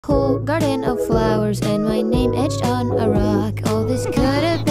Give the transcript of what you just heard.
Whole garden of flowers and my name etched on a rock. All this could have been